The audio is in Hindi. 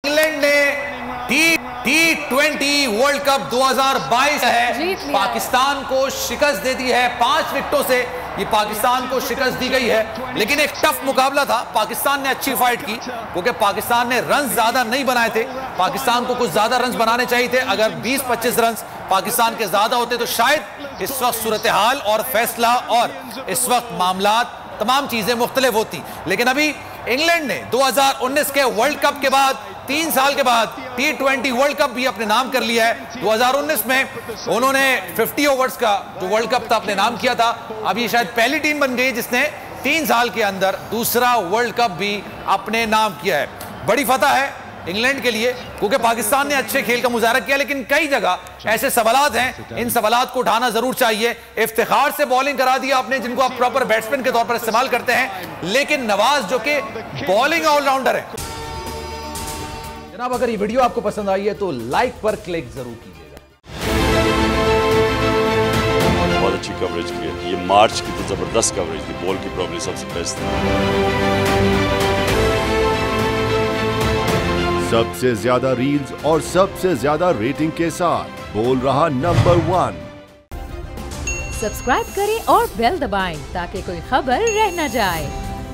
इंग्लैंड ने T20 वर्ल्ड कप 2022 है पाकिस्तान को शिकस्त दे दी है। 5 विकेटों से ये पाकिस्तान को शिकस्त दी गई है, लेकिन एक टफ मुकाबला था। पाकिस्तान ने अच्छी फाइट की क्योंकि पाकिस्तान ने रन ज्यादा नहीं बनाए थे। पाकिस्तान को कुछ ज्यादा रन बनाने चाहिए थे। अगर 20-25 रन पाकिस्तान के ज्यादा होते तो शायद इस वक्त सूरत हाल और फैसला और इस वक्त मामलात तमाम चीजें मुख्तलिफ होती। लेकिन अभी इंग्लैंड ने 2019 के वर्ल्ड कप के बाद 3 साल के बाद T20 वर्ल्ड कप भी अपने नाम कर लिया है। 2019 में उन्होंने 50 ओवर्स का जो वर्ल्ड कप था अपने नाम किया था। अब ये शायद पहली टीम बन गई जिसने 3 साल के अंदर दूसरा वर्ल्ड कप भी अपने नाम किया है। बड़ी फतह है इंग्लैंड के लिए क्योंकि पाकिस्तान ने अच्छे खेल का मुजाहरा किया, लेकिन कई जगह ऐसे सवालात हैं, इन सवालात को उठाना जरूर चाहिए। इफ्तिखार से बॉलिंग करा दिया आपने, जिनको आप प्रॉपर बैट्समैन के तौर पर इस्तेमाल करते हैं, लेकिन नवाज जो कि बॉलिंग ऑलराउंडर है। जनाब, अगर ये वीडियो आपको पसंद आई है तो लाइक पर क्लिक जरूर कीजिएगा। बहुत अच्छी कवरेज की, ये मार्च की तो जबरदस्त कवरेज थी, बॉल की प्रॉब्लम सबसे बेस्ट थी। सबसे ज्यादा रील्स और सबसे ज्यादा रेटिंग के साथ बोल रहा नंबर 1। सब्सक्राइब करें और बेल दबाएं ताकि कोई खबर रह न जाए।